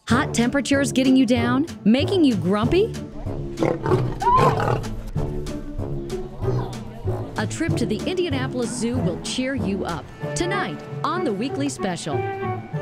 Hot temperatures getting you down? Making you grumpy? A trip to the Indianapolis Zoo will cheer you up. Tonight on the Weekly Special.